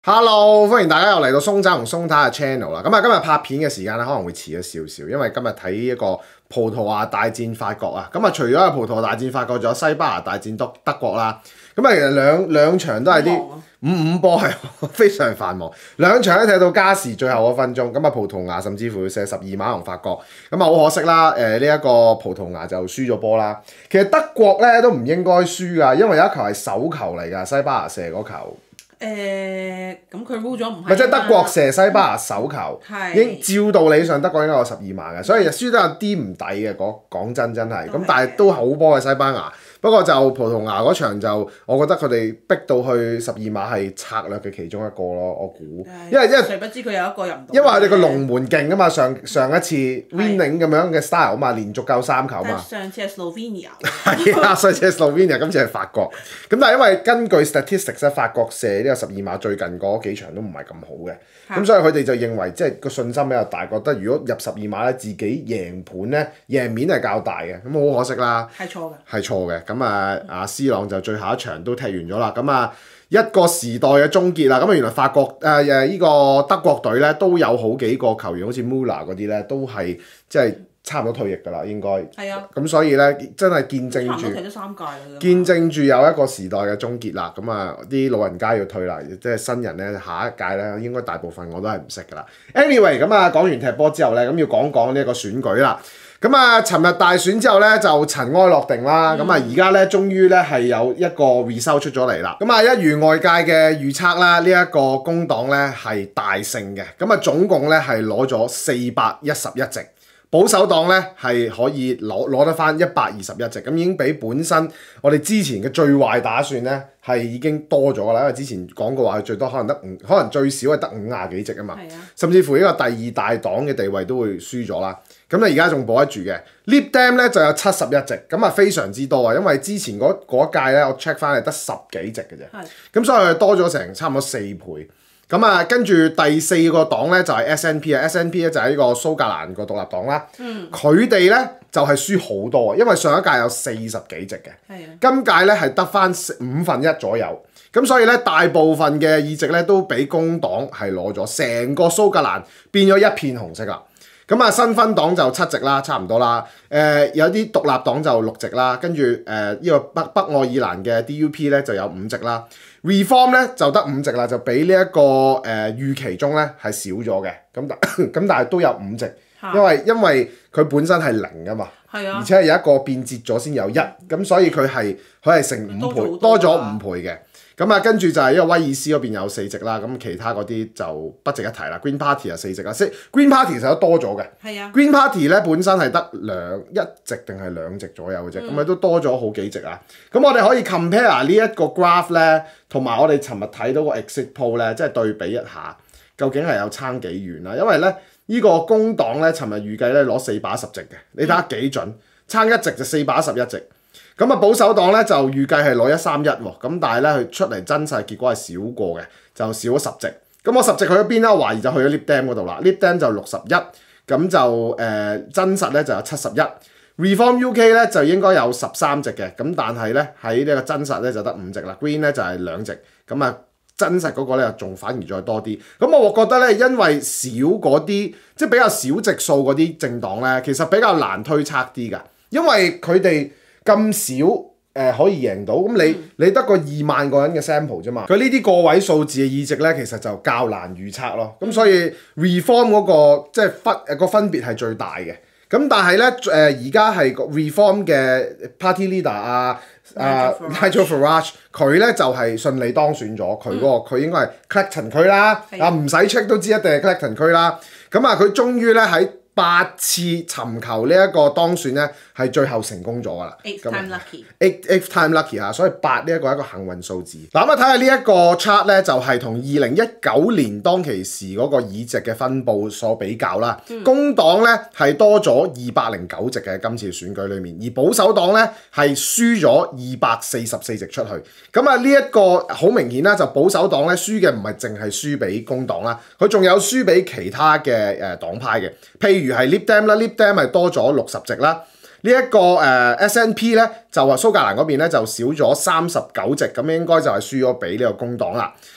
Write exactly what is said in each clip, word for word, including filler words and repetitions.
Hello，歡迎大家又嚟到松仔同松太嘅 channel 啦。咁啊，今日拍片嘅時間咧可能會遲咗少少，因為今日睇一個葡萄牙大戰法國啊。咁啊，除咗係葡萄牙大戰法國，仲有西班牙大戰德德國啦。咁啊，其實兩兩場都係啲五五波係非常繁忙，兩場都踢到加時最後嗰分鐘。咁啊，葡萄牙甚至乎要射十二碼同法國。咁啊，好可惜啦。誒，呢一個葡萄牙就輸咗波啦。其實德國咧都唔應該輸㗎，因為有一球係手球嚟㗎，西班牙射嗰球。 誒咁佢 rule 咗唔係， 咪即係德國射西班牙手球， 係已經照道理上德國應該有十二碼嘅，所以輸得有啲唔抵嘅。講講真真係，咁但係都好波嘅西班牙。不過就葡萄牙嗰場就，我覺得佢哋逼到去十二碼係策略嘅其中一個咯，我估。因為因為誰不知佢有一個入唔到。 因為佢哋個龍門勁啊嘛，上上一次 winning 咁樣嘅 style 啊嘛，連續夠三球嘛。 上次係 Slovenia。 係啊，上次係 Slovenia，今次係法國。咁但係因為根據 statistics 咧，法國射呢個十二碼最近嗰幾場都唔係咁好嘅，咁所以佢哋就認為即係個信心比較大，覺得如果入十二碼咧，自己贏盤咧贏面係較大嘅。咁好可惜啦。 係錯嘅。 係錯嘅。咁啊，阿 C 朗就最後一場都踢完咗啦。咁啊，一個時代嘅終結啦。咁啊，原來法國誒誒呢個德國隊咧都有好幾個球員，好似 Müller 嗰啲咧都係即係差唔多退役㗎啦，應該。係啊。咁所以咧，真係見證住。 踢咗三屆啦。 見證住有一個時代嘅終結啦。咁啊，啲老人家要退啦，即係新人咧，下一屆咧應該大部分我都係唔識㗎啦。Anyway，咁啊講完踢波之後咧，咁要講講呢一個選舉啦。咁啊，尋日大選之後咧就塵埃落定啦。咁啊、嗯，而家咧終於咧係有一個 result 出咗嚟啦。咁啊，一如外界嘅預測啦，呢、這、一個工黨咧係大勝嘅。咁啊，總共咧係攞咗四百一十一席。保守黨咧係可以攞攞得翻一百二十一席，咁已經比本身我哋之前嘅最壞打算咧係已經多咗啦。因為之前講過話佢最多可能得五，可能最少係得五廿幾席啊嘛。啊甚至乎呢個第二大黨嘅地位都會輸咗啦。咁啊而家仲保得住嘅 Lib Dem 咧就有七十一席，咁啊非常之多啊。因為之前嗰嗰一屆咧我 check 翻係得十幾席嘅啫。咁所以佢多咗成差唔多四倍。咁啊，跟住第四個黨咧就係 S N P 啊 ，S N P 咧就係呢個蘇格蘭個獨立黨啦。佢哋咧就係輸好多啊，因為上一屆有四十幾席嘅， 係啊今屆咧係得翻五分一左右。咁所以咧大部分嘅議席咧都俾工黨係攞咗，成個蘇格蘭變咗一片紅色啦。咁啊，新芬黨就七席啦，差唔多啦。誒、呃，有啲獨立黨就六席啦，跟住誒呢個北北愛爾蘭嘅 D U P 咧就有五席啦。Reform 咧就得五席啦，就比呢、這、一個誒、呃、預期中咧係少咗嘅。咁但咁但係都有五席，因為因為佢本身係零噶嘛， 啊、而且係有一個變節咗先有一，咁所以佢係佢係成五倍，多咗五倍嘅。咁啊，跟住就係因為威爾斯嗰邊有四席啦，咁其他嗰啲就不值一提啦。Green Party 有四席啦，即 Green Party 其實都多咗嘅。 係啊。 Green Party 咧本身係得兩一席定係兩席左右嘅啫，咁啊、嗯、都多咗好幾席啊。咁我哋可以 compare 呢一個 graph 咧，同埋我哋尋日睇到個 exit poll 咧，即係對比一下，究竟係有差幾遠啦？因為咧呢、這個工黨咧，尋日預計咧攞四百一十席嘅，你睇下幾準，差一席就四百一十一席。咁啊，保守黨咧就預計係攞一三一喎，咁但係咧佢出嚟真實結果係少過嘅，就少咗十席。咁我十席去咗邊咧？我懷疑就去咗 Lib Dem 嗰度啦。Lib Dem 就六十一，咁就誒、呃、真實咧就有七十一。Reform U K 咧就應該有十三席嘅，咁但係咧喺呢個真實咧就得五席啦。Green 咧就係兩席，咁啊真實嗰個咧仲反而再多啲。咁我覺得咧，因為少嗰啲即係比較少席數嗰啲政黨咧，其實比較難推測啲㗎，因為佢哋咁少誒、呃、可以贏到，咁你你得個二萬個人嘅 sample 啫嘛，佢呢啲個位數字嘅議席咧，其實就較難預測咯。咁所以 reform 嗰、那個即係分誒個分別係最大嘅。咁但係咧誒而家係 reform 嘅 party leader 啊啊 Nigel Farage 佢咧就係、是、順利當選咗，佢嗰個佢應該係 Clacton 區啦，啊唔使 check 都知一定係 Clacton 區啦。咁啊佢終於咧喺八次尋求呢一個當選咧，係最後成功咗㗎啦。 Eighth time lucky。 Eight eighth time lucky 嚇，所以八呢一個係一個幸運數字。嗱咁啊，睇下呢一個 chart 咧，就係同二零一九年當其時嗰個議席嘅分佈所比較啦。嗯、工黨咧係多咗二百零九席嘅今次選舉裏面，而保守黨咧係輸咗二百四十四席出去。咁啊，呢一個好明顯啦，就保守黨咧輸嘅唔係淨係輸俾工黨啦，佢仲有輸俾其他嘅誒黨派嘅，譬如如係 Lib Dem 啦 ，Lib Dem 係多咗六十席啦。呢、這、一個誒、呃、S N P 咧就話蘇格蘭嗰邊咧就少咗三十九席，咁應該就係輸咗俾呢個工黨啦。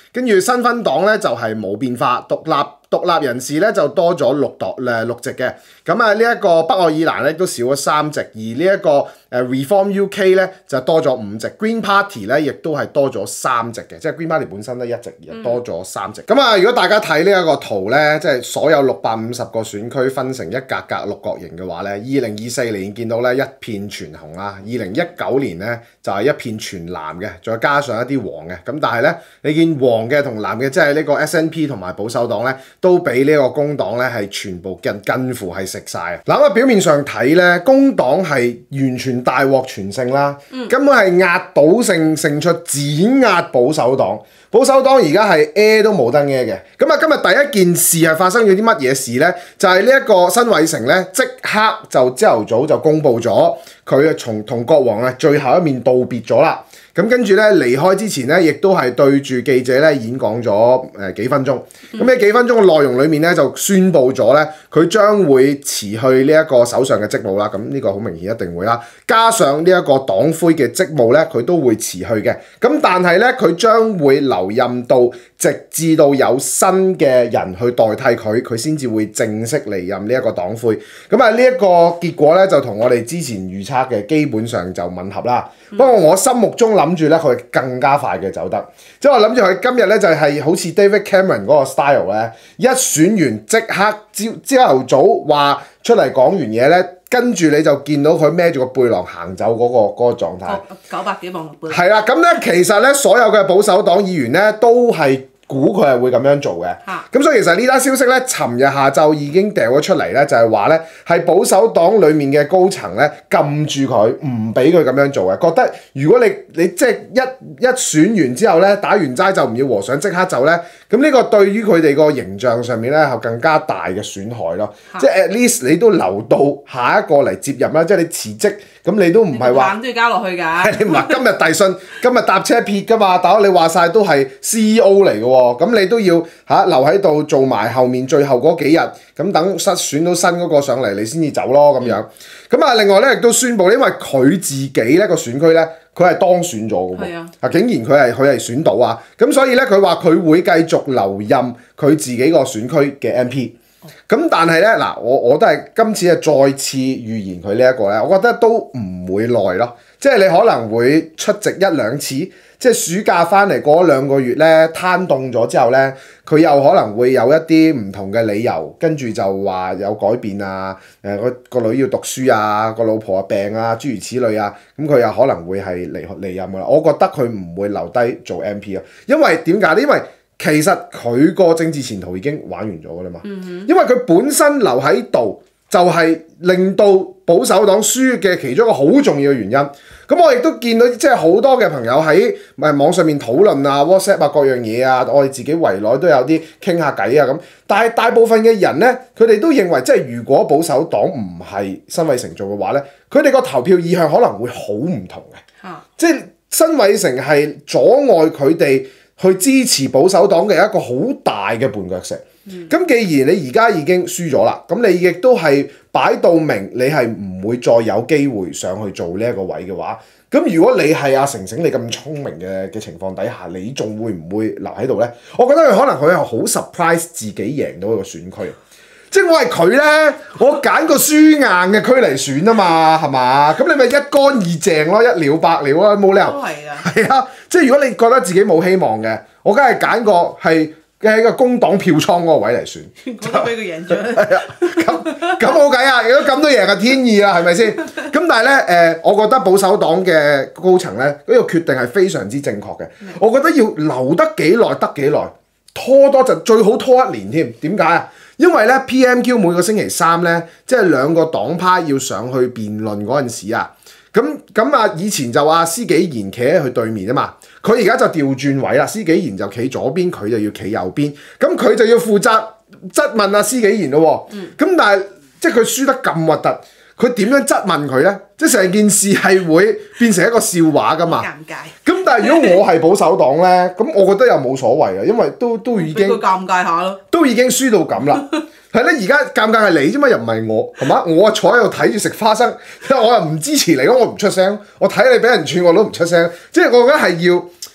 跟住新芬黨咧就係、是、冇變化，獨立獨立人士咧就多咗六黨誒六席嘅。咁啊呢一個北愛爾蘭咧都少咗三席，而呢一個誒 Reform U K 咧就多咗五席 ，Green Party 咧亦都係多咗三席嘅，即係 Green Party 本身得一席，而多咗三席。咁啊、嗯，如果大家睇呢一個圖咧，即係所有六百五十個選區分成一格格六角形嘅話咧，二零二四年見到咧一片全紅啦，二零一九年咧就係、是、一片全藍嘅，再加上一啲黃嘅。咁但係咧，你見黃嘅同藍嘅，即係呢個 S N P 同埋保守黨咧，都俾呢個工黨咧係全部近近乎係食晒啊！嗱咁啊，表面上睇咧，工黨係完全大獲全勝啦，嗯、根本係壓倒性勝出，碾壓保守黨。保守黨而家係 air 都冇得 air 嘅。咁啊，今日第一件事係發生咗啲乜嘢事咧？就係呢一個辛偉誠咧，即刻就朝頭早就公佈咗佢啊，從同國王啊最後一面道別咗啦。咁跟住咧離開之前咧，亦都係對住記者咧演講咗誒幾分鐘。咁呢、嗯、幾分鐘嘅內容裡面咧，就宣佈咗咧佢將會辭去呢一個首相嘅職務啦。咁呢個好明顯一定會啦。加上呢一個黨魁嘅職務咧，佢都會辭去嘅。咁但係咧，佢將會留任到直至到有新嘅人去代替佢，佢先至會正式離任呢一個黨魁。咁啊，呢一個結果咧就同我哋之前預測嘅基本上就吻合啦。嗯、不過我心目中諗住咧，佢更加快嘅走得，即係我諗住佢今日咧就係、是、好似 David Cameron 嗰個 style 咧，一選完即刻朝朝頭早話出嚟講完嘢咧，跟住你就見到佢孭住個背囊行走嗰、那個嗰、那個狀態。 九百幾磅背囊。係啦，咁咧其實咧所有嘅保守黨議員咧都係估佢係會咁樣做嘅。咁、啊、所以其實呢單消息咧，尋日下晝已經掉咗出嚟咧，就係話咧係保守黨裡面嘅高層咧撳住佢，唔俾佢咁樣做嘅，覺得如果你你即係一一選完之後咧打完齋就唔要和尚即刻走咧，咁呢個對於佢哋個形象上面咧係更加大嘅損害咯。啊、即係 at least 你都留到下一個嚟接任啦，即係你辭職咁你都唔係話都要交落去㗎。 你唔係今日遞信，今日搭車撇㗎嘛？大佬你話晒都係 C E O 嚟嘅喎，咁你都要嚇、啊、留喺度做埋後面最後嗰幾日，咁等失選到新嗰個上嚟，你先至走咯咁樣。咁啊、嗯，另外咧亦都宣布，因為佢自己咧個選區咧，佢係當選咗嘅喎，啊，啊竟然佢係佢係選到啊，咁所以咧佢話佢會繼續留任佢自己個選區嘅 M P。咁但係咧嗱，我我都係今次係再次預言佢呢一個咧，我覺得都唔會耐咯，即係你可能會出席一兩次，即係暑假翻嚟過咗兩個月咧，攤凍咗之後咧，佢又可能會有一啲唔同嘅理由，跟住就話有改變啊，誒個個女要讀書啊，個老婆啊病啊，諸如此類啊，咁佢又可能會係離離任噶啦。我覺得佢唔會留低做 M P 啊，因為點解咧？因為其實佢個政治前途已經玩完咗㗎啦嘛，嗯、哼因為佢本身留喺度就係令到保守黨輸嘅其中一個好重要嘅原因。咁我亦都見到即係好多嘅朋友喺咪網上面討論啊 WhatsApp 啊各樣嘢啊，我哋自己圍內都有啲傾下偈啊咁。但係大部分嘅人咧，佢哋都認為即係如果保守黨唔係辛偉誠做嘅話咧，佢哋個投票意向可能會好唔同嘅。啊、即係辛偉誠係阻礙佢哋去支持保守黨嘅一個好大嘅絆腳石。咁、嗯、既然你而家已經輸咗啦，咁你亦都係擺到明，你係唔會再有機會上去做呢一個位嘅話，咁如果你係阿成成你咁聰明嘅嘅情況底下，你仲會唔會留喺度咧？我覺得佢可能佢係好 surprise 自己贏到一個選區。即係我係佢咧，我揀個輸硬嘅區嚟選啊嘛，係嘛？咁你咪一乾二淨咯，一了百了啊，冇理由。都係㗎。係啊，即係如果你覺得自己冇希望嘅，我梗係揀個係喺個工黨票倉嗰個位嚟選。 就俾佢贏咗。 係啊，咁咁冇計啊！如果咁都贏係天意啦，係咪先？咁但係咧誒，我覺得保守黨嘅高層咧，呢、呢個決定係非常之正確嘅。嗯、我覺得要留得幾耐得幾耐，拖多陣最好拖一年添。點解啊？因為咧 P M Q 每個星期三咧，即係兩個黨派要上去辯論嗰陣時啊，咁咁啊以前就話施紀賢企喺佢對面啊嘛，佢而家就調轉位啦，施紀賢就企左邊，佢就要企右邊，咁佢就要負責質問阿施紀賢咯喎，咁、嗯、但係即係佢輸得咁核突。佢點樣質問佢咧？即係成件事係會變成一個笑話㗎嘛？尷尬。咁但係如果我係保守黨咧，咁我覺得又冇所謂嘅，因為都都已經。俾佢尷尬下咯。都已經輸到咁啦。係咧，而家尷尬係你啫嘛，又唔係我，係嘛？我坐喺度睇住食花生，我又唔支持你，我唔出聲。我睇你俾人串我都唔出聲。即係我覺得係要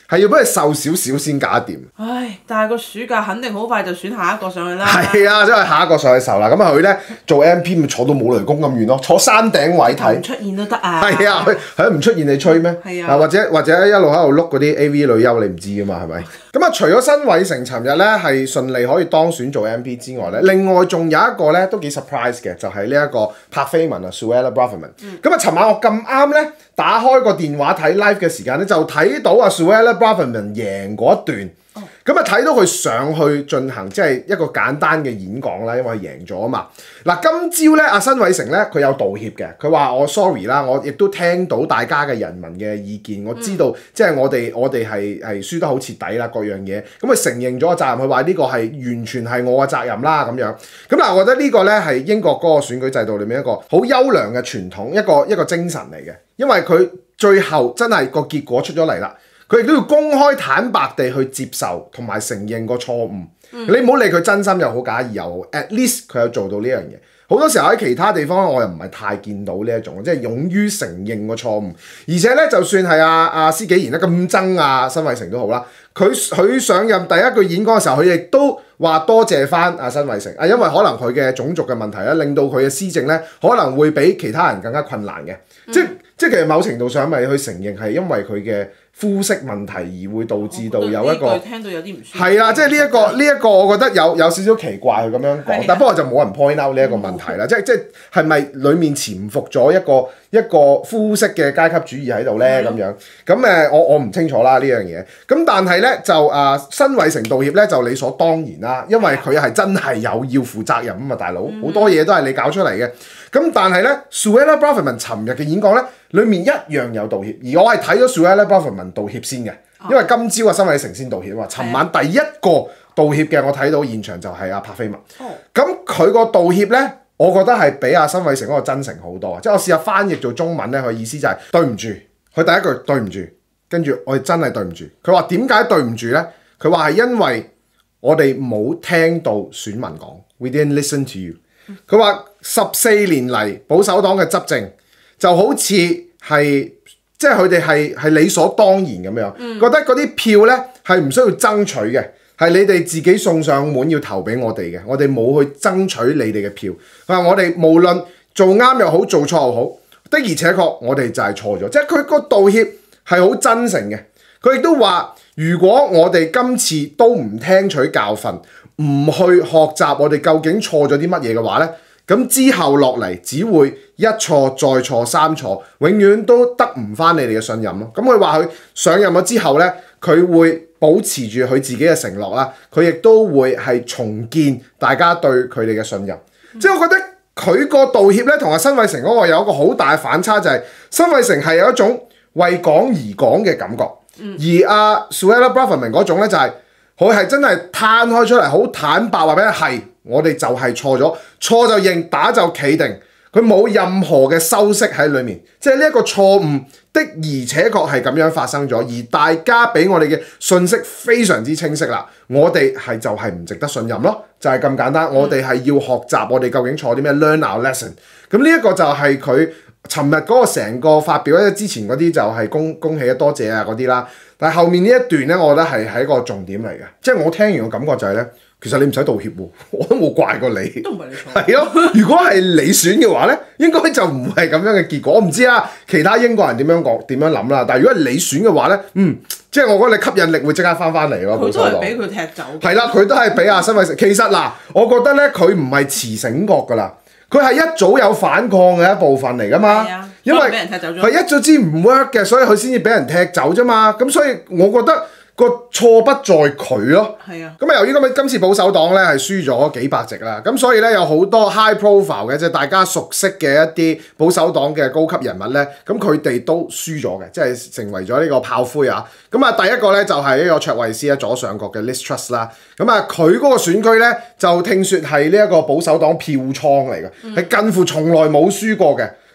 係要俾佢瘦少少先搞掂。 唉，但係個暑假肯定好快就選下一個上去啦。 係啊，即係下一個上去受啦。咁啊佢咧做 M P 咪坐到冇雷公咁遠咯，坐山頂位睇。 唔出現都得啊。 係啊，佢係唔出現你吹咩？ 係啊。 或者或者一路喺度碌嗰啲 A V 女優，你唔知噶嘛係咪？咁啊，除咗辛偉誠尋日咧係順利可以當選做 M P 之外咧，另外仲有一個咧都幾 surprise 嘅，就係呢一個柏菲文啊 Suella Braverman。咁啊，尋晚我咁啱咧打開個電話睇 live 嘅時間咧，就睇到啊 Suella Braverman贏嗰一段。咁啊睇到佢上去進行即係一個簡單嘅演講啦，因為佢贏咗啊嘛。嗱，今朝咧阿辛偉誠咧佢有道歉嘅，佢話我 sorry 啦，我亦都聽到大家嘅人民嘅意見，我知道、嗯、即係我哋我哋係係輸得好徹底啦，各樣嘢。咁佢承認咗個責任，佢話呢個係完全係我嘅責任啦咁樣。咁嗱，我覺得呢個咧係英國嗰個選舉制度裏面一個好優良嘅傳統，一個一個精神嚟嘅，因為佢最後真係個結果出咗嚟啦。佢亦都要公開坦白地去接受同埋承認個錯誤。嗯、你唔好理佢真心又好假意又好 ，at least 佢有做到呢樣嘢。好多時候喺其他地方我又唔係太見到呢一種，即係勇於承認個錯誤。而且咧，就算係阿阿施紀賢咧咁憎阿辛偉誠都好啦，佢佢上任第一句演講嘅時候，佢亦都話多謝翻阿辛偉誠啊，因為可能佢嘅種族嘅問題咧，令到佢嘅施政咧可能會比其他人更加困難嘅。嗯、即即係其實某程度上咪去承認係因為佢嘅膚色問題而會導致到有一個聽到有啲唔舒服。係啊，即係呢一個呢一、這個，我覺得有有少少奇怪佢咁樣講，的但不過就冇人 point out 呢一個問題啦。嗯、即係即係係咪裡面潛伏咗一個一個膚色嘅階級主義喺度咧？咁、嗯、樣咁誒，我我唔清楚啦呢樣嘢。咁但係咧就啊，辛偉誠道歉咧就理所當然啦，因為佢係真係有要負責任啊嘛，大佬好、嗯、多嘢都係你搞出嚟嘅。咁但係咧 Suella Braverman 尋日嘅演講咧，裡面一樣有道歉，而我係睇咗 Suella Braverman 道歉先嘅，因為今朝啊辛偉誠先道歉啊，尋晚第一個道歉嘅我睇到現場就係阿柏菲文。咁佢個道歉咧，我覺得係比阿辛偉誠嗰個真誠好多，即係我試下翻譯做中文咧，佢意思就係、是、對唔住，佢第一句對唔住，跟住我哋真係對唔住。佢話點解對唔住咧？佢話係因為我哋冇聽到選民講 ，we didn't listen to you。佢話十四年嚟保守黨嘅執政就好似係即係佢哋係係理所當然咁樣，嗯、覺得嗰啲票咧係唔需要爭取嘅，係你哋自己送上門要投俾我哋嘅，我哋冇去爭取你哋嘅票。佢話我哋無論做啱又好，做錯又好，的而且確我哋就係錯咗，即係佢個道歉係好真誠嘅。佢亦都話，如果我哋今次都唔聽取教訓，唔去學習我哋究竟錯咗啲乜嘢嘅話咧，咁之後落嚟只會一錯再錯三錯，永遠都得唔翻你哋嘅信任咯。咁佢話佢上任咗之後咧，佢會保持住佢自己嘅承諾啦，佢亦都會係重建大家對佢哋嘅信任。嗯、即係我覺得佢個道歉咧，同阿辛偉誠嗰個有一個好大嘅反差，就係、是、辛偉誠係有一種為講而講嘅感覺，嗯、而阿、啊、Suella Braverman 嗰種咧就係、是。佢係真係攤開出嚟，好坦白話俾你係，我哋就係錯咗，錯就認，打就企定，佢冇任何嘅修飾喺裡面，即係呢一個錯誤的而且確係咁樣發生咗，而大家俾我哋嘅信息非常之清晰啦，我哋係就係唔值得信任咯，就係、是、咁簡單，我哋係要學習我哋究竟錯啲咩 ，learn our lesson。咁呢一個就係佢尋日嗰個成個發表咧，之前嗰啲就係恭恭喜啊、多謝啊嗰啲啦。但係後面呢一段咧，我覺得係係一個重點嚟嘅，即係我聽完個感覺就係、是、咧，其實你唔使道歉喎，我都冇怪過你， 都唔係你錯。 係咯，如果係你選嘅話咧，應該就唔係咁樣嘅結果。我唔知啊，其他英國人點樣講點樣諗啦。但係如果係你選嘅話咧，嗯，即係我覺得你吸引力會即刻翻翻嚟咯。 佢都係俾佢踢走。係啦，佢都係俾阿辛偉誠。其實嗱，我覺得咧，佢唔係遲醒覺㗎啦。佢係一早有反抗嘅一部分嚟㗎嘛， 啊、 因為佢一早知唔 work 嘅，所以佢先至俾人踢走啫嘛。咁所以我覺得個錯不在佢咯。係啊。咁啊，由於今日今次保守黨咧係輸咗幾百席啦，咁所以咧有好多 high profile 嘅，即係大家熟悉嘅一啲保守黨嘅高級人物咧，咁佢哋都輸咗嘅，即係成為咗呢個炮灰啊。咁啊，第一個咧就係呢個卓慧思啊，左上角嘅 Liz Truss 啦。咁啊，佢嗰個選區咧就聽說係呢一個保守黨票倉嚟嘅，係、嗯、近乎從來冇輸過嘅。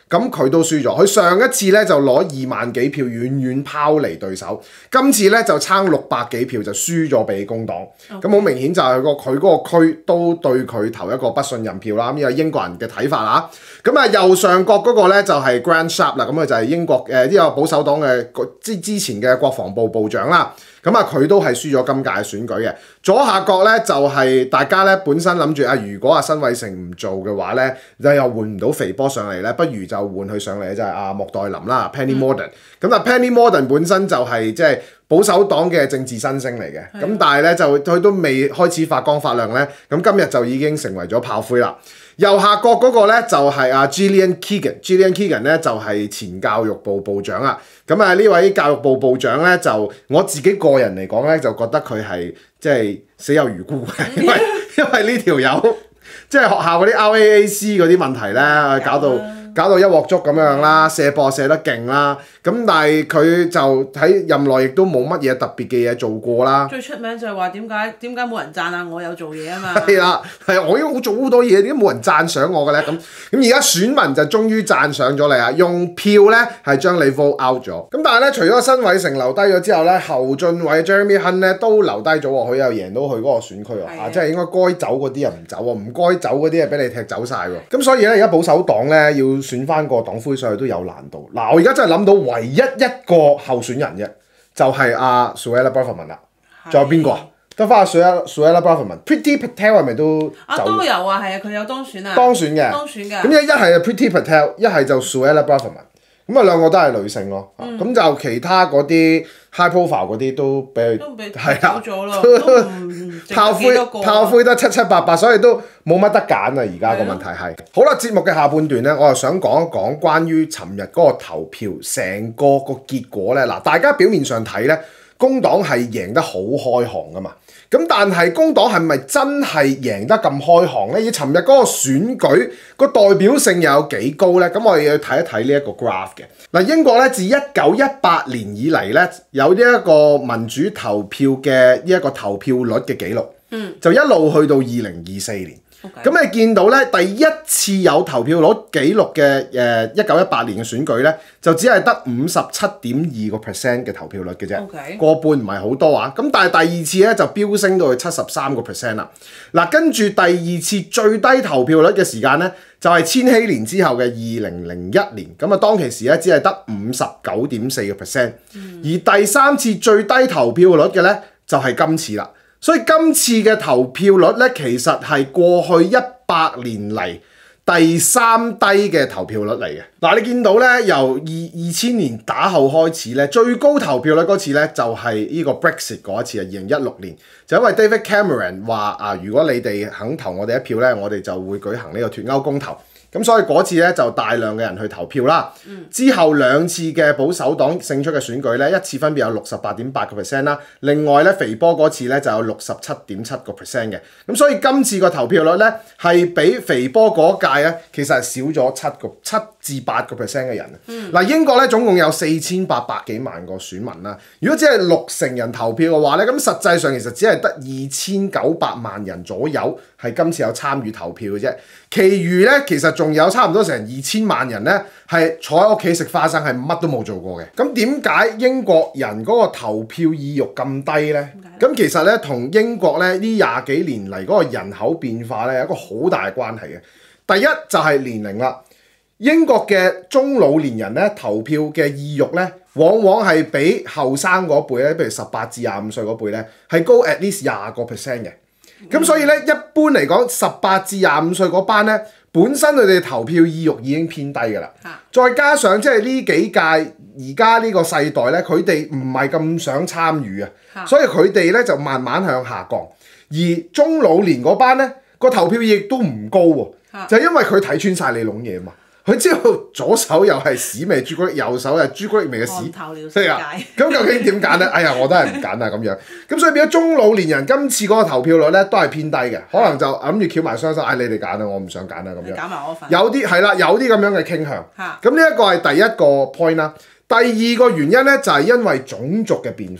咁佢都輸咗。佢上一次咧就攞二萬幾票，遠遠拋離對手。今次咧就撐六百幾票就輸咗俾工黨。咁好 Okay. 明顯就係個佢嗰個區都對佢投一個不信任票啦。咁呢個英國人嘅睇法啦。咁啊右上角嗰個咧就係 Grant Shapps 啦。咁佢就係英國誒呢個保守黨嘅之之前嘅國防部部長啦。咁啊，佢都係輸咗今屆選舉嘅。左下角咧就係、是、大家咧本身諗住啊，如果阿辛偉誠唔做嘅話咧，又又換唔到肥波上嚟咧，不如就換佢上嚟就係阿莫代林啦 ，Penny Mordaunt。咁啊，Penny Mordaunt 本身就係即係保守黨嘅政治新星嚟嘅。咁的但係咧就佢都未開始發光發亮咧，咁今日就已經成為咗炮灰啦。右下角嗰個咧就係阿 Gillian Keegan，Gillian Keegan 咧就係前教育部部長啊。咁啊呢位教育部部長咧就我自己個人嚟講咧就覺得佢係即係死有餘辜嘅，因為因為呢條友即係學校嗰啲 R A A C 嗰啲問題咧，搞到搞到一鑊粥咁樣啦，射波射得勁啦。咁但係佢就喺任內亦都冇乜嘢特別嘅嘢做過啦。 最出名就係話點解點解冇人讚啊？我有做嘢啊嘛。 係啦，係我已經做好多嘢，點解冇人讚賞我嘅咧？咁咁而家選民就終於讚賞咗你啊！用票咧係將你 vote out 咗。咁但係咧，除咗辛偉誠留低咗之後咧，侯俊偉 Jeremy Hunt 咧都留低咗喎，佢又贏到佢嗰個選區喎的、啊、即係應該該走嗰啲人唔走喎，唔該走嗰啲係俾你踢走晒喎。咁所以咧，而家保守黨咧要選翻個黨魁上去都有難度。嗱，我而家真係諗到唯一一個候選人嘅，就係阿 Suella Braverman 啦。仲有邊個啊？得翻阿 Suella Suella Braverman，Priti Patel 係咪都啊都有啊，係啊，佢有當選啊。 當選嘅。 當選㗎。 咁一一係 Priti Patel，一係就 Suella Braverman。咁啊兩個都係女性咯。咁、嗯、就其他嗰啲 high profile 嗰啲都俾佢都俾係啊，走咗咯。 炮灰炮灰得七七八八，所以都冇乜得揀啊！而家個問題係的好啦，節目嘅下半段咧，我又想講一講關於尋日嗰個投票成個個結果咧。嗱，大家表面上睇咧，工黨係贏得好開行噶嘛。咁但係工黨係咪真係贏得咁開行咧？以尋日嗰個選舉個代表性又有幾高咧？咁我哋要睇一睇呢一個 graph 嘅。嗱，英國咧自一九一八年以嚟咧有呢一個民主投票嘅呢一個投票率嘅記錄，嗯，就一路去到二零二四年。咁 Okay. 你見到咧，第一次有投票率記錄嘅誒一九一八年嘅選舉咧，就只係得五十七點二個 percent 嘅投票率嘅啫，Okay. 過半唔係好多啊。咁但係第二次咧就飆升到去七十三個 percent 啦。嗱，跟住第二次最低投票率嘅時間咧，就係、是、千禧年之後嘅二零零一年。咁啊，當其時咧只係得五十九點四個 percent，而第三次最低投票率嘅咧就係、是、今次啦。所以今次嘅投票率咧，其實係過去一百年嚟第三低嘅投票率嚟嘅。嗱，你見到咧，由二二千年打後開始咧，最高投票率嗰次咧就係、是、呢個 Brexit 嗰一次啊，二零一六年，就因為 David Cameron 話啊，如果你哋肯投我哋一票咧，我哋就會舉行呢個脫歐公投。咁所以嗰次咧就大量嘅人去投票啦。嗯、之後兩次嘅保守黨勝出嘅選舉咧，一次分別有六十八點八個 percent 啦，另外咧肥波嗰次咧就有六十七點七個 percent 嘅。咁所以今次個投票率咧係比肥波嗰屆咧其實係少咗七個七至八個 percent 嘅人。嗱、嗯、英國咧總共有四千八百幾萬個選民啦。如果只係六成人投票嘅話咧，咁實際上其實只係得二千九百萬人左右係今次有參與投票嘅啫。其餘咧其實仲有差唔多成二千萬人咧係坐喺屋企食花生，係乜都冇做過嘅。咁點解英國人嗰個投票意欲咁低咧？咁其實咧同英國咧呢廿幾年嚟嗰個人口變化咧有一個好大嘅關係嘅。第一就係年齡啦，英國嘅中老年人咧投票嘅意欲咧，往往係比後生嗰輩咧，譬如十八至廿五歲嗰輩咧係高 at least 廿個 percent 嘅。咁所以咧，一般嚟講，十八至廿五歲嗰班咧，本身佢哋投票意欲已經偏低㗎啦。啊、再加上即係呢幾屆而家呢個世代咧，佢哋唔係咁想參與啊，所以佢哋咧就慢慢向下降。而中老年嗰班咧，個投票意欲都唔高喎，啊、就係因為佢睇穿晒你籠嘢嘛。佢知道左手又係屎味朱古力，右手又係朱古力味嘅屎，係啊。咁究竟點揀咧？哎呀，我都係唔揀啊咁樣。咁所以變咗中老年人今次嗰個投票率咧都係偏低嘅，可能就諗住翹埋雙手，哎你哋揀啊，我唔想揀啊咁樣。 揀埋我份。 有啲係啦，有啲咁樣嘅傾向。嚇。咁呢一個係第一個 point 啦。第二個原因咧就係因為種族嘅變化。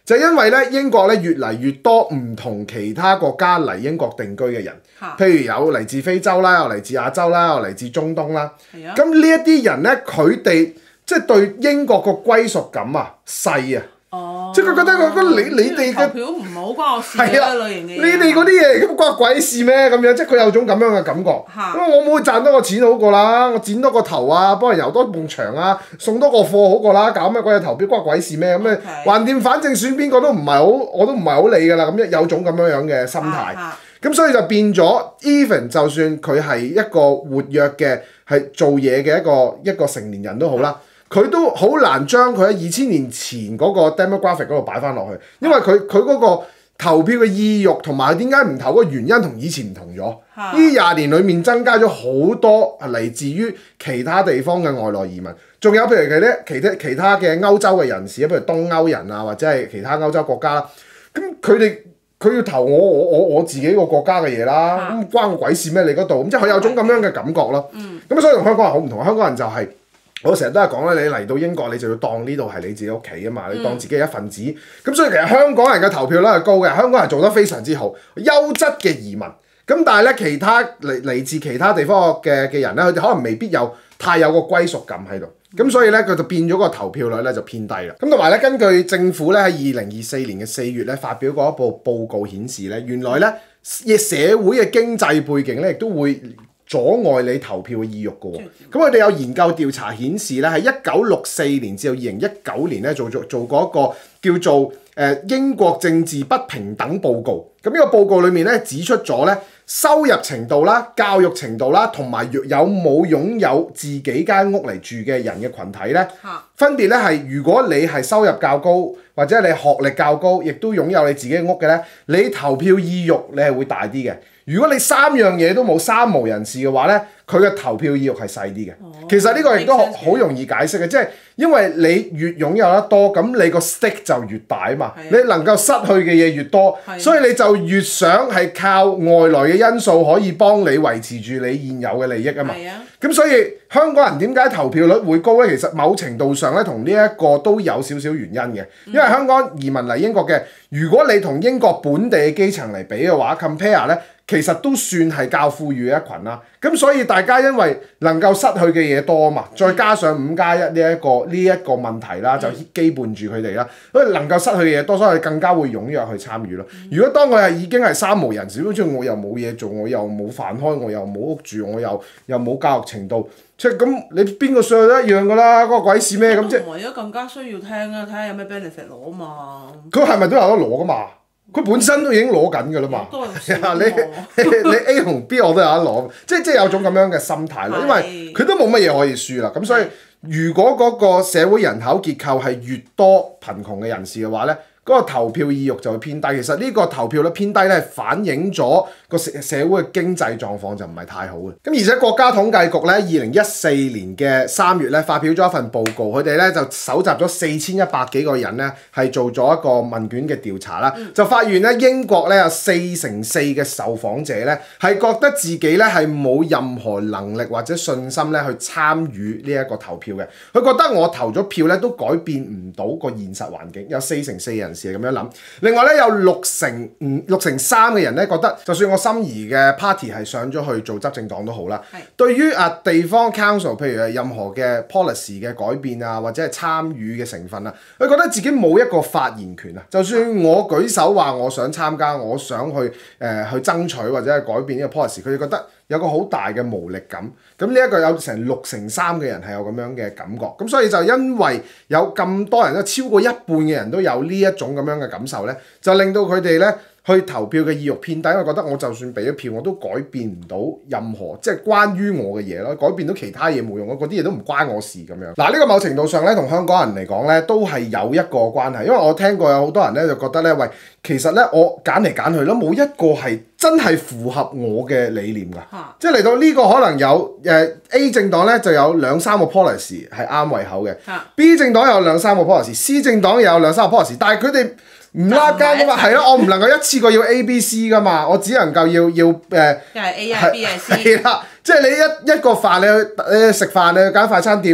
就因為咧英國咧越嚟越多唔同其他國家嚟英國定居嘅人，譬如有嚟自非洲啦，有嚟自亞洲啦，有嚟自中東啦。咁呢一啲人咧，佢哋即係對英國個歸屬感啊細啊。 哦， 即係佢覺得覺得你你哋嘅投票唔係好關我事嘅類型嘅嘢。 你哋嗰啲嘢咁關鬼事咩？咁樣即係佢有種咁樣嘅感覺。因為我冇賺多個錢好過啦，我剪多個頭啊，幫人遊多埲牆啊，送多個貨好過啦。搞咩鬼嘢投票關鬼事咩？咁誒橫掂，反正選邊個都唔係好，我都唔係好理㗎啦。咁有種咁樣樣嘅心態。咁所以就變咗 even 就算佢係一個活躍嘅係做嘢嘅一個一個成年人都好啦。佢都好難將佢喺二千年前嗰個 demographic 嗰度擺翻落去，因為佢佢嗰個投票嘅意欲同埋點解唔投嗰個原因同以前唔同咗。呢廿年裡面增加咗好多係嚟自於其他地方嘅外來移民，仲有譬如佢啲其他其他嘅歐洲嘅人士，譬如東歐人啊，或者係其他歐洲國家啦。咁佢哋佢要投我我我我自己個國家嘅嘢啦，咁關我鬼事咩？你嗰度咁即係佢有種咁樣嘅感覺咯。咁所以同香港人好唔同，香港人就係、是。我成日都係講咧，你嚟到英國你就要當呢度係你自己屋企啊嘛，你當自己一份子。咁、嗯、所以其實香港人嘅投票率係高嘅，香港人做得非常之好，優質嘅移民。咁但係咧，其他嚟嚟自其他地方嘅嘅人咧，佢哋可能未必有太有個歸屬感喺度。咁、嗯、所以咧，佢就變咗個投票率咧就偏低啦。咁同埋咧，根據政府咧喺二零二四年嘅四月咧發表過一部報告顯示咧，原來咧社會嘅經濟背景咧亦都會阻礙你投票嘅意欲嘅喎，咁佢哋有研究調查顯示咧，喺一九六四年至到二零一九年咧做做做過一個叫做誒、呃、英國政治不平等報告。咁呢個報告裏面咧指出咗咧收入程度啦、教育程度啦，同埋有冇擁有自己間屋嚟住嘅人嘅群體咧，分別咧係如果你係收入較高，或者你學歷較高，亦都擁有你自己嘅屋嘅咧，你投票意欲你係會大啲嘅。如果你三樣嘢都冇，三無人士嘅話咧，佢嘅投票意欲係細啲嘅。哦、其實呢個亦都好容易解釋嘅，即係因為你越擁有得多，咁你個 stake 就越大啊嘛。的你能夠失去嘅嘢越多，的所以你就越想係靠外來嘅因素可以幫你維持住你現有嘅利益啊嘛。咁的所以香港人點解投票率會高咧？其實某程度上咧，同呢一個都有少少原因嘅。因為香港移民嚟英國嘅，如果你同英國本地嘅基層嚟比嘅話 ，compare 咧。其實都算係較富裕嘅一群啦，咁所以大家因為能夠失去嘅嘢多啊嘛，再加上五加一呢一個呢一個問題啦，就羈絆住佢哋啦，所以能夠失去嘅嘢多，所以更加會踴躍去參與咯。如果當佢係已經係三無人士，好似我又冇嘢做，我又冇飯開，我又冇屋住，我又又冇教育程度，即係咁你邊個上去都一樣噶啦，嗰、那個鬼事咩咁即係？ 為咗更加需要聽啊，睇下有咩 benefit 攞啊嘛。 佢係咪都有得攞噶嘛？佢本身都已經攞緊㗎啦嘛，你你 A 同 B 我都有得攞，即係即係有種咁樣嘅心態咯，因為佢都冇乜嘢可以輸啦，咁所以如果嗰個社會人口結構係越多貧窮嘅人士嘅話咧，嗰個投票意欲就會偏低。其實呢個投票率偏低咧，反映咗個社社會嘅經濟狀況就唔係太好嘅。咁而且國家統計局咧，二零一四年嘅三月咧發表咗一份報告，佢哋咧就搜集咗四千一百幾個人咧，係做咗一個問卷嘅調查啦，嗯、就發現咧英國咧有四成四嘅受訪者咧係覺得自己咧係冇任何能力或者信心咧去參與呢一個投票嘅。佢覺得我投咗票咧都改變唔到個現實環境，有四成四人士係咁樣諗。另外咧有六成五六成三嘅人咧覺得，就算我心儀嘅 party 係上咗去做執政黨都好啦。是對於啊地方 council， 譬如係任何嘅 policy 嘅改變啊，或者係參與嘅成分啊，佢覺得自己冇一個發言權啊。就算我舉手話我想參加，我想去誒、呃、去爭取或者係改變呢個 policy，佢哋覺得有個好大嘅無力感。咁呢一個有成六成三嘅人係有咁樣嘅感覺。咁所以就因為有咁多人咧，超過一半嘅人都有呢一種咁樣嘅感受咧，就令到佢哋咧去投票嘅意欲偏低，因為覺得我就算俾咗票，我都改變唔到任何即係關於我嘅嘢咯，改變到其他嘢冇用，嗰啲嘢都唔關我事咁樣。嗱、這、呢個某程度上咧，同香港人嚟講咧，都係有一個關係，因為我聽過有好多人咧就覺得咧，喂，其實咧我揀嚟揀去咯，冇一個係真係符合我嘅理念㗎，啊、即係嚟到呢個可能有誒、呃、A 政黨咧就有兩三個 policy 係啱胃口嘅、啊、，B 政黨有兩三個 policy，C 政黨又有兩三個 policy， 但係佢哋唔拉更㗎嘛，係咯，我唔能夠一次過要 A、B、C 㗎嘛，我只能夠要要誒， 又係 A 啊 B 啊 C， 係啦，即係你一一個飯你去誒食飯你去揀快餐店，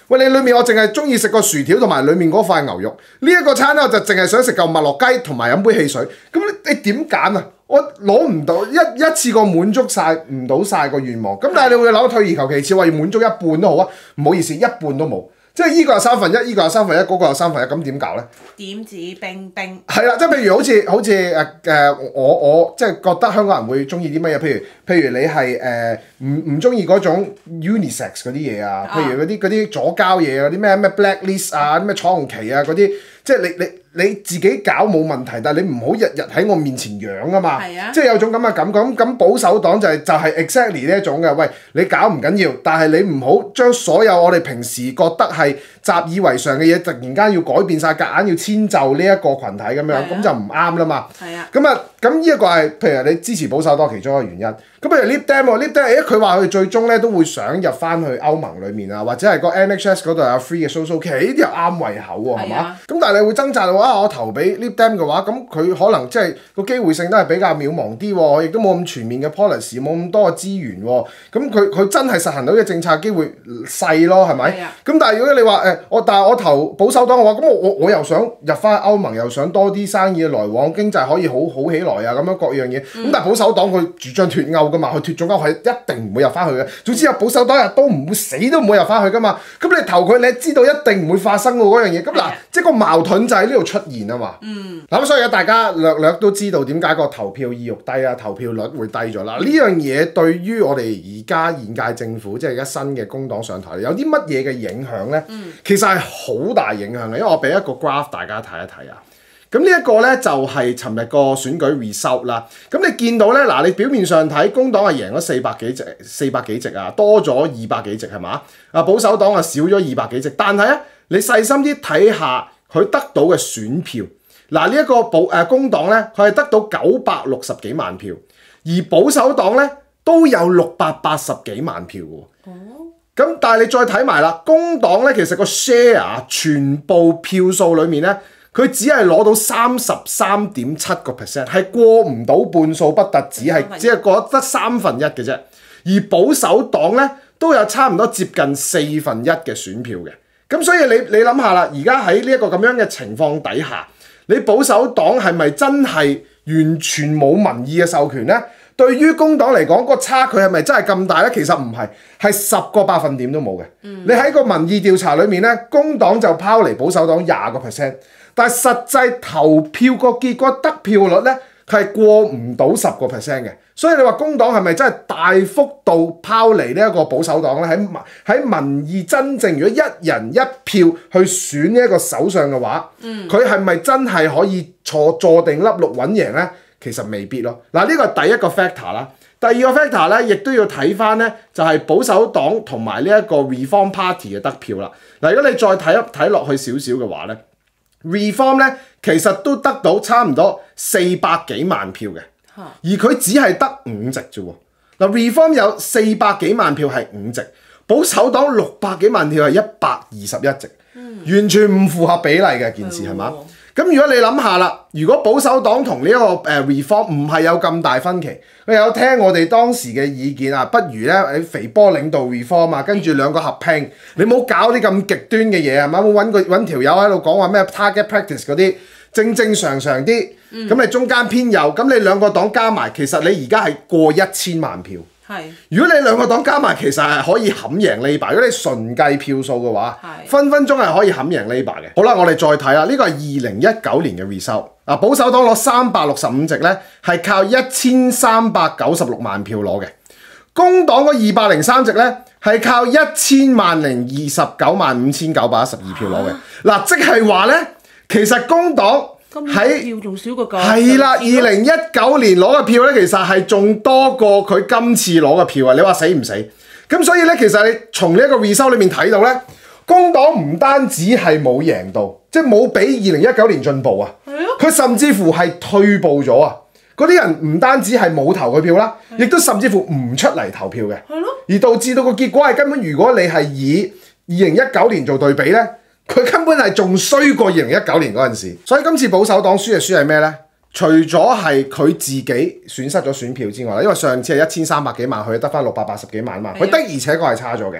喂，你裡面我淨係中意食個薯條同埋裡面嗰塊牛肉，呢、這、一個餐咧我就淨係想食嚿麥樂雞同埋飲杯汽水。咁你你點揀啊？我攞唔到一一次過滿足晒唔到晒個願望。咁但係你會諗退而求其次，話要滿足一半都好啊。唔好意思，一半都冇。即係依個有三分一，依個有三分一，嗰個有三分一，咁點搞咧？ 點指兵兵。 係啦，即係譬如好似好似誒誒，我我即係覺得香港人會中意啲乜嘢？譬如譬如你係誒唔唔中意嗰種 unisex 嗰啲嘢啊，譬如嗰啲嗰啲左膠嘢嗰啲咩咩 blacklist 啊，咩彩虹旗啊嗰啲，即係你你。你自己搞冇問題，但係你唔好日日喺我面前養啊嘛， 啊即係有種咁嘅感覺。咁咁保守黨就係、是、就係、是、exactly 呢一種嘅。喂，你搞唔緊要，但係你唔好將所有我哋平時覺得係習以為常嘅嘢，突然間要改變晒，夾硬要遷就呢一個群體咁樣，咁、啊、就唔啱啦嘛。 係啊。 咁啊，咁呢一個係譬如你支持保守黨其中一個原因。咁譬如 Lib Dem 喎 ，Lib Dem 誒佢話佢最終咧都會想入翻去歐盟裡面啊，或者係個 N H S 嗰度有 free 嘅 social care，呢啲又啱胃口喎，係嘛？咁但係你會掙扎到啊，我投俾 Lib Dem 嘅話，咁佢可能即係個機會性都係比較渺茫啲喎，亦都冇咁全面嘅 policy，冇咁多嘅資源喎，咁佢佢真係實行到嘅政策機會細咯，係咪？咁但係如果你話誒我，但係我投保守黨嘅話，咁我我我又想入翻歐盟，又想多啲生意嘅來往，經濟可以好好起來啊，咁樣各樣嘢。咁、嗯、但係保守黨佢主張脱歐噶嘛，佢脱咗歐係一定唔會入翻去嘅。總之有保守黨人都唔會死都唔會入翻去噶嘛。咁你投佢，你知道一定唔會發生嘅嗰樣嘢。咁嗱，即係個矛盾就喺呢度出現啊嘛。嗯。嗱咁所以大家略略都知道點解個投票意欲低啊，投票率會低咗啦。呢樣嘢對於我哋而家現屆政府，即係而家新嘅工黨上台，有啲乜嘢嘅影響咧？嗯、其實係好大影響嘅，因為我俾一個 graph 大家睇一睇啊。咁呢一個咧就係尋日個選舉 result 啦。咁你見到咧嗱，你表面上睇工黨係贏咗四百幾席，四百幾席啊，多咗二百幾席係嘛？啊保守黨啊少咗二百幾席，但係咧你細心啲睇下佢得到嘅選票，嗱呢一個保誒、呃、工黨咧佢係得到九百六十幾萬票，而保守黨咧都有六百八十幾萬票喎。哦。咁但係你再睇埋啦，工黨咧其實個 share 全部票數裡面咧。佢只係攞到三十三點七個 percent，係過唔到半數不特止，係只係過得三分一嘅啫。而保守黨咧都有差唔多接近四分一嘅選票嘅。咁所以你你諗下啦，而家喺呢一個咁樣嘅情況底下，你保守黨係咪真係完全冇民意嘅授權咧？對於工黨嚟講，個差距係咪真係咁大咧？其實唔係，係十個百分點都冇嘅。嗯、你喺個民意調查裡面咧，工黨就拋離保守黨廿個 percent。但係實際投票個結果得票率咧，佢係過唔到十個 percent 嘅，所以你話工黨係咪真係大幅度拋離呢一個保守黨咧？喺喺民意真正如果一人一票去選呢一個首相嘅話，佢係咪真係可以坐坐定粒六穩贏咧？其實未必咯。嗱，呢個係第一個 factor 啦。第二個 factor 咧，亦都要睇翻咧，就係保守黨同埋呢一個 Reform Party 嘅得票啦。嗱，如果你再睇一睇落去少少嘅話咧。Reform 咧其實都得到差唔多四百幾萬票嘅，而佢只係得五席啫喎。嗱 Reform 有四百幾萬票係五席，保守黨六百幾萬票係一百二十一席，嗯、完全唔符合比例嘅件事係嘛？咁如果你諗下啦，如果保守黨同呢一個誒 Reform 唔係有咁大分歧，佢有聽我哋當時嘅意見啊，不如咧你肥波領導 Reform 啊，跟住兩個合併，你唔好搞啲咁極端嘅嘢係嘛？冇揾個揾條友喺度講話咩 target practice 嗰啲，正正常常啲，咁、嗯、你中間偏右，咁你兩個黨加埋，其實你而家係過一千萬票。係，如果你兩個黨加埋，其實係可以冚贏 Labour。如果你純計票數嘅話，係分分鐘係可以冚贏 Labour 嘅。好啦，我哋再睇下，呢個係二零一九年嘅 result。啊，保守黨攞三百六十五席咧，係靠一千三百九十六萬票攞嘅。工黨嗰二百零三席咧，係靠一千萬零二十九萬五千九百一十二票攞嘅。嗱、啊，即係話咧，其實工黨喺票仲少過舊， 係啦，二零一九年攞嘅票咧，其實係仲多過佢今次攞嘅票啊！你話死唔死？咁所以咧，其實你從呢一個 result 裏面睇到咧，工黨唔單止係冇贏到，即係冇比二零一九年進步啊！佢的甚至乎係退步咗啊！嗰啲人唔單止係冇投佢票啦，亦都甚至乎唔出嚟投票嘅，的而導致到個結果係根本，如果你係以二零一九年做對比咧。佢根本係仲衰過二零一九年嗰陣時，所以今次保守黨輸嘅輸係咩咧？除咗係佢自己損失咗選票之外，因為上次係一千三百幾萬，佢得翻六百八十幾萬嘛，佢的而且確係差咗嘅。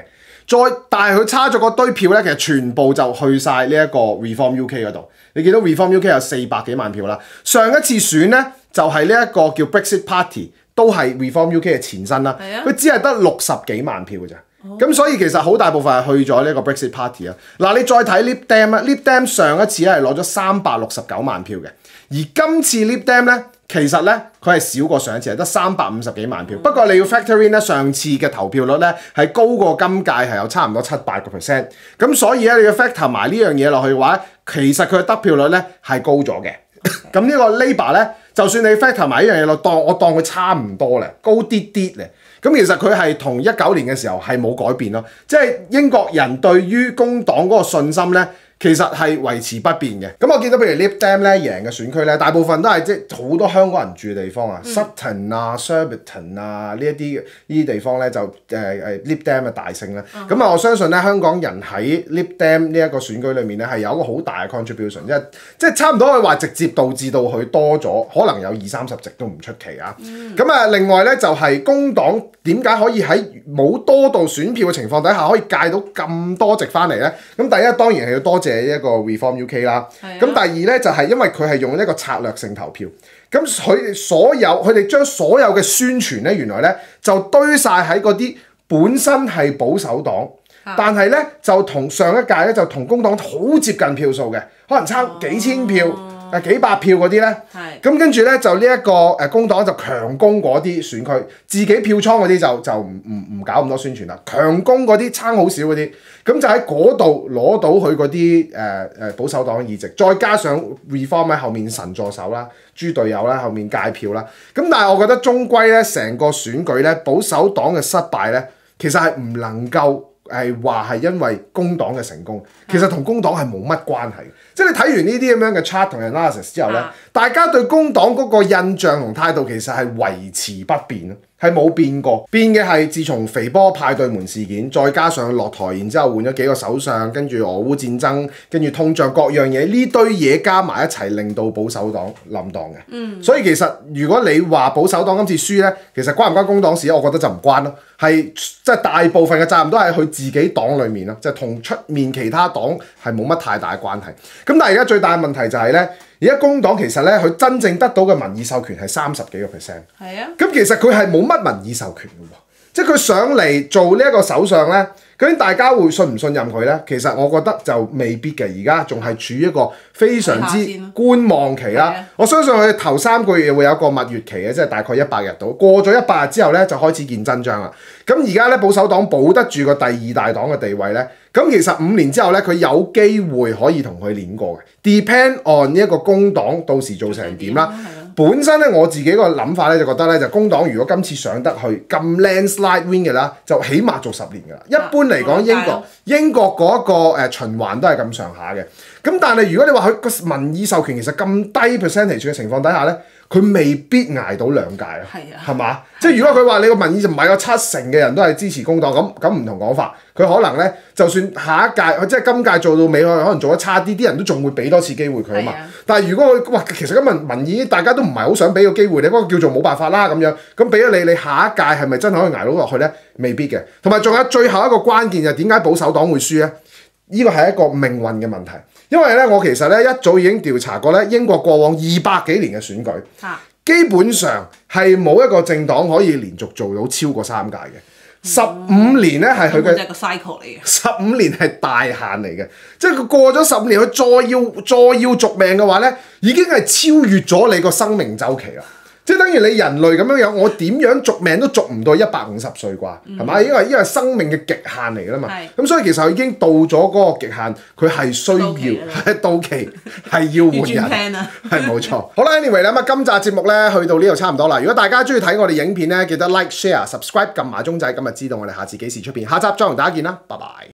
再但係佢差咗嗰堆票咧，其實全部就去晒呢一個 Reform U K 嗰度。你見到 Reform U K 有四百幾萬票啦。上一次選咧就係呢一個叫 Brexit Party， 都係 Reform U K 嘅前身啦。佢只係得六十幾萬票嘅咋。咁、oh. 所以其實好大部分係去咗呢個 Brexit Party 啊！嗱，你再睇 Lib Dem 啊 ，Lib Dem 上一次咧係攞咗三百六十九萬票嘅，而今次 Lib Dem 咧其實咧佢係少過上一次，係得三百五十幾萬票。Oh. 不過你要 factor in 咧，上次嘅投票率咧係高過今屆係有差唔多七八個 percent， 咁所以咧你要 factor 埋呢樣嘢落去嘅話，其實佢嘅得票率咧係高咗嘅。咁呢個 Labour 咧，就算你 factor 埋呢樣嘢落，當我當佢差唔多咧，高啲啲咧。咁其實佢係同一九年嘅時候係冇改變咯，即係英國人對於工黨嗰個信心咧，其實係維持不變嘅。咁我見到譬如 Lib Dem 咧贏嘅選區咧，大部分都係即係好多香港人住嘅地方啊、嗯、，Sutton 啊、Surbiton 啊呢一啲呢啲地方咧就誒誒 Lib Dem 嘅大勝啦。咁啊、嗯，我相信咧香港人喺 Lib Dem 呢一個選舉裏面咧係有一個好大嘅 contribution，即係即係差唔多可以話直接導致到佢多咗，可能有二三十席都唔出奇啊。咁啊、嗯，另外咧就係、是、工黨。點解可以喺冇多到選票嘅情況底下可以戒到咁多席翻嚟咧？咁第一當然係要多謝一個 Reform U K 啦。咁、啊、第二咧就係、是、因為佢係用一個策略性投票，咁佢所有佢哋將所有嘅宣傳咧，原來咧就堆晒喺嗰啲本身係保守黨，啊、但係咧就同上一屆咧就同工黨好接近票數嘅，可能差幾千票。哦誒幾百票嗰啲咧，咁跟住咧就呢一個誒工黨就強攻嗰啲選區，自己票倉嗰啲就就唔唔唔搞咁多宣傳啦，強攻嗰啲差好少嗰啲，咁就喺嗰度攞到佢嗰啲誒誒保守黨議席，再加上 Reform 喺後面神助手啦、豬隊友啦、後面界票啦，咁但係我覺得終歸咧成個選舉咧保守黨嘅失敗咧，其實係唔能夠係話係因為工黨嘅成功，其實同工黨係冇乜關係。即係你睇完呢啲咁樣嘅 chart 同 analysis 之後咧，啊、大家對工黨嗰個印象同態度其實係維持不變咯，係冇變過。變嘅係自從肥波派對門事件，再加上落台，然之後換咗幾個首相，跟住俄烏戰爭，跟住通脹各樣嘢，呢堆嘢加埋一齊，令到保守黨冧檔嘅。嗯。所以其實如果你話保守黨今次輸咧，其實關唔關工黨事？我覺得就唔關咯，係即係大部分嘅責任都係佢自己黨裡面咯，即係同出面其他黨係冇乜太大關係。咁但係而家最大嘅問題就係咧，而家工黨其實咧，佢真正得到嘅民意授權係三十幾個 percent。係啊。咁其實佢係冇乜民意授權嘅喎，即係佢上嚟做呢一個首相咧，究竟大家會信唔信任佢咧？其實我覺得就未必嘅。而家仲係處於一個非常之觀望期啦。我相信佢頭三個月會有一個蜜月期嘅，即係大概一百日到。過咗一百日之後咧，就開始見真章啦。咁而家咧保守黨保得住個第二大黨嘅地位咧。咁其實五年之後咧，佢有機會可以同佢練過嘅。Depend on 呢一個工黨到時做成點啦。本身咧我自己個諗法咧就覺得咧，就工黨如果今次上得去咁 landslide win 嘅啦，就起碼做十年㗎啦。一般嚟講，英國英國嗰、嗰個、呃、循環都係咁上下嘅。咁但係如果你話佢個民意授權其實咁低 percentage 嘅情況底下咧，佢未必捱到兩屆啊，係嘛？吧即係如果佢話你個民意就唔係有七成嘅人都係支持工黨，咁咁唔同講法。佢可能咧，就算下一屆，即係今屆做到尾，可能做得差啲，啲人都仲會俾多次機會佢啊嘛。啊但係如果佢哇，其實今日民意大家都唔係好想俾個機會你，嗰個叫做冇辦法啦咁樣。咁俾咗你，你下一屆係咪真係可以捱到落去咧？未必嘅。同埋仲有最後一個關鍵就係點解保守黨會輸咧？呢個係一個命運嘅問題。因為咧，我其實咧一早已經調查過咧，英國過往二百幾年嘅選舉，啊、基本上係冇一個政黨可以連續做到超過三屆嘅。十五年咧係佢嘅， 個 cycle 嚟嘅。 十五年係大限嚟嘅，即係佢過咗十五年，佢再要再要續命嘅話咧，已經係超越咗你個生命週期啦。即係等於你人類咁樣樣，我點樣續命都續唔到一百五十歲啩，係嘛、嗯？因為因為生命嘅極限嚟㗎啦嘛。咁是所以其實已經到咗嗰個極限，佢係需要係到期係要換人，係冇錯。好啦 ，anyway 啦，咁啊，今集節目咧去到呢度差唔多啦。如果大家中意睇我哋影片咧，記得 like、share、subscribe， 撳埋鐘仔，咁就知道我哋下次幾時出片。下集再同大家見啦，拜拜。